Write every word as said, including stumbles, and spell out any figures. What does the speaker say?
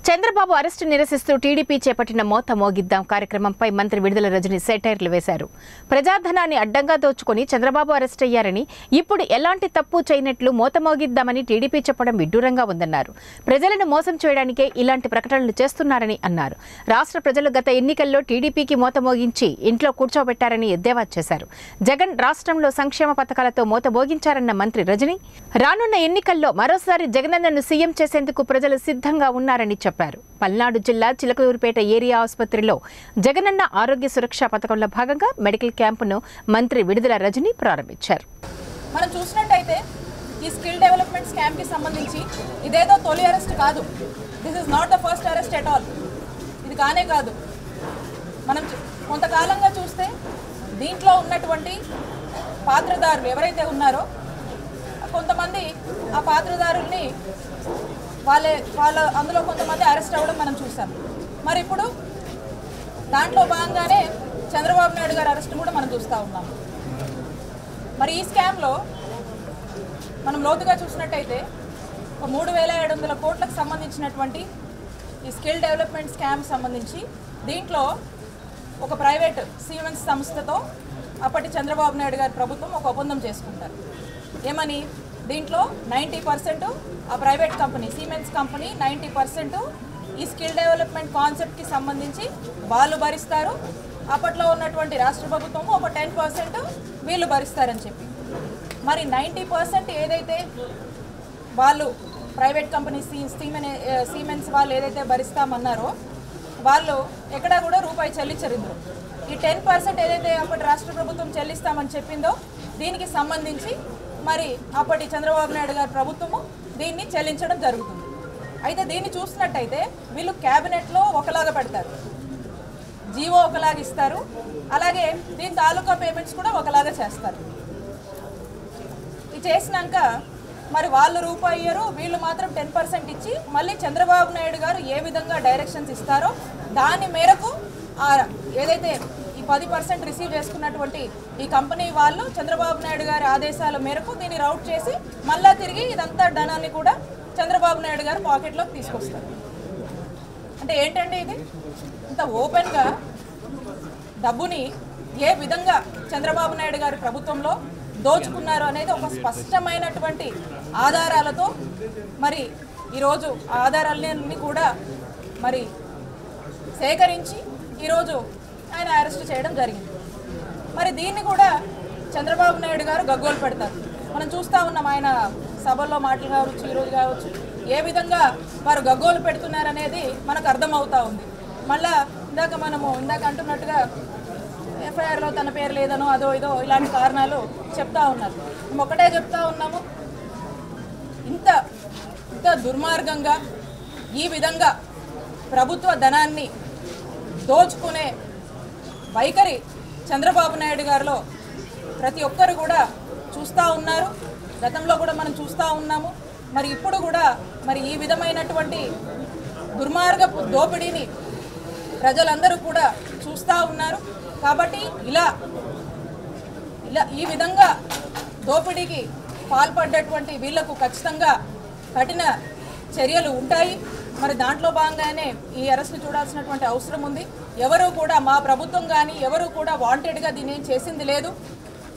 Chandrababu arrest నిరసిస్తూ TDP చేపట్టిన మోత మోగిద్దాం కార్యక్రమంపై మంత్రి విడుదల రజని సెటైర్లు వేశారు. ప్రజాధనాన్ని అడ్డంగా దోచుకొని చంద్రబాబు అరెస్ట్ అయ్యారని, ఇప్పుడు ఎలాంటి తప్పు చేయనట్లు మోత మోగిద్దామని టీడీపీ చెప్పడం విడ్డూరంగా ఉందన్నారు. ప్రజలను మోసం చేయడానికే ఇలాంటి ప్రకటనలు చేస్తున్నారని అన్నారు. రాష్ట్ర ప్రజలు గత ఎన్నికల్లో టీడీపీకి మోత మోగించి ఇంట్లో కూర్చోబెట్టారని ఎద్దేవా చేశారు. జగన్ రాష్ట్రంలో సంక్షేమ పథకాలతో మోత మోగించారన్న మంత్రి రజని, రానున్న ఎన్నికల్లో మరోసారి జగనన్నను సీఎం చేసేందుకు ప్రజలు సిద్ధంగా ఉన్నారని చెప్పారు. పల్నాడు జిల్లా చిలకలూరుపేట ఏరియా ఆసుపత్రిలో జగనన్న ఆరోగ్య సురక్ష పథకంలో భాగంగా మెడికల్ క్యాంపును మంత్రి విడుదల రజని ప్రారంభించారు. మనం చూసినట్టయితే ఈ స్కిల్ డెవలప్మెంట్ స్కామ్ కి సంబంధించి ఇదేదో తొలి అరెస్ట్ కాదు. This is not the first arrest at all. ఇది కానే కాదు. మనం కొంతకాలంగా చూస్తే దీంట్లో ఉన్నటువంటి పాత్రదారులు ఎవరైతే ఉన్నారో కొంతమంది ఆ పాత్రదారుల్ని వాళ్ళే వాళ్ళ అందులో కొంతమంది అరెస్ట్ అవ్వడం మనం చూసాం. మరి ఇప్పుడు దాంట్లో భాగంగానే చంద్రబాబు నాయుడు గారి అరెస్ట్ కూడా మనం చూస్తూ ఉన్నాం. మరి ఈ స్కామ్లో మనం లోతుగా చూసినట్టయితే ఒక మూడు వేల ఏడు వందల కోట్లకు సంబంధించినటువంటి ఈ స్కిల్ డెవలప్మెంట్ స్కామ్ సంబంధించి దీంట్లో ఒక ప్రైవేట్ సీమెన్స్ సంస్థతో అప్పటి చంద్రబాబు నాయుడు గారి ప్రభుత్వం ఒక ఒప్పందం చేసుకుంటారు. ఏమని, దీంట్లో నైంటీ పర్సెంట్ ఆ private company Siemens company ninety percent ఈ స్కిల్ డెవలప్మెంట్ కాన్సెప్ట్కి సంబంధించి వాళ్ళు భరిస్తారు. అప్పట్లో ఉన్నటువంటి రాష్ట్ర ప్రభుత్వము ఒక టెన్ పర్సెంట్ వీళ్ళు భరిస్తారని చెప్పి, మరి నైంటీ పర్సెంట్ ఏదైతే వాళ్ళు ప్రైవేట్ కంపెనీ సీ సీమెన్ సీమెన్స్ వాళ్ళు ఏదైతే భరిస్తామన్నారో వాళ్ళు ఎక్కడా కూడా రూపాయి చెల్లించరు. ఇందులో ఈ టెన్ పర్సెంట్ ఏదైతే అప్పటి రాష్ట్ర ప్రభుత్వం చెల్లిస్తామని చెప్పిందో దీనికి సంబంధించి మరి అప్పటి చంద్రబాబు నాయుడు గారి ప్రభుత్వము దీన్ని చెల్లించడం జరుగుతుంది. అయితే దీన్ని చూసినట్టయితే వీళ్ళు క్యాబినెట్లో ఒకలాగా పెడతారు, జీవో ఒకలాగా ఇస్తారు, అలాగే దీని తాలూకా పేమెంట్స్ కూడా ఒకలాగా చేస్తారు. ఇది చేసినాక మరి వాళ్ళు రూపాయి ఇయ్యరు, వీళ్ళు మాత్రం టెన్ పర్సెంట్ ఇచ్చి మళ్ళీ చంద్రబాబు నాయుడు గారు ఏ విధంగా డైరెక్షన్స్ ఇస్తారో దాని మేరకు ఏదైతే ఈ పది పర్సెంట్ రిసీవ్ చేసుకున్నటువంటి ఈ కంపెనీ వాళ్ళు చంద్రబాబు నాయుడు గారి ఆదేశాల మేరకు దీన్ని రౌట్ చేసి మళ్ళా తిరిగి ఇదంతా ధనాన్ని కూడా చంద్రబాబు నాయుడు గారు పాకెట్లోకి తీసుకొస్తారు. అంటే ఏంటండి ఇది? ఇంత ఓపెన్గా డబ్బుని ఏ విధంగా చంద్రబాబు నాయుడు గారి ప్రభుత్వంలో దోచుకున్నారు అనేది ఒక స్పష్టమైనటువంటి ఆధారాలతో మరి ఈరోజు ఆధారాలన్నీ కూడా మరి సేకరించి ఈరోజు ఆయన అరెస్ట్ చేయడం జరిగింది. మరి దీన్ని కూడా చంద్రబాబు నాయుడు గారు గగ్గోలు పెడతారు. మనం చూస్తూ ఉన్నాం ఆయన సభల్లో మాటలు కావచ్చు, ఈరోజు కావచ్చు, ఏ విధంగా వారు గగ్గోలు పెడుతున్నారనేది మనకు అర్థమవుతూ ఉంది. మళ్ళా ఇందాక మనము ఇందాక అంటున్నట్టుగా ఎఫ్ఐఆర్లో తన పేరు లేదనో అదో ఇదో ఇలాంటి కారణాలు చెప్తా ఉన్నారు. మేము ఒకటే చెప్తా ఉన్నాము, ఇంత ఇంత దుర్మార్గంగా ఈ విధంగా ప్రభుత్వ ధనాన్ని దోచుకునే వైఖరి చంద్రబాబు నాయుడు గారిలో ప్రతి ఒక్కరు కూడా చూస్తూ ఉన్నారు. గతంలో కూడా మనం చూస్తూ ఉన్నాము. మరి ఇప్పుడు కూడా మరి ఈ విధమైనటువంటి దుర్మార్గపు దోపిడీని ప్రజలందరూ కూడా చూస్తూ ఉన్నారు. కాబట్టి ఇలా ఇలా ఈ విధంగా దోపిడీకి పాల్పడ్డటువంటి వీళ్లకు ఖచ్చితంగా కఠిన చర్యలు ఉంటాయి. మరి దాంట్లో భాగంగానే ఈ అరెస్ట్ను చూడాల్సినటువంటి అవసరం ఉంది. ఎవరు కూడా మా ప్రభుత్వం కానీ ఎవరు కూడా వాంటెడ్గా దీన్ని ఏం చేసింది లేదు.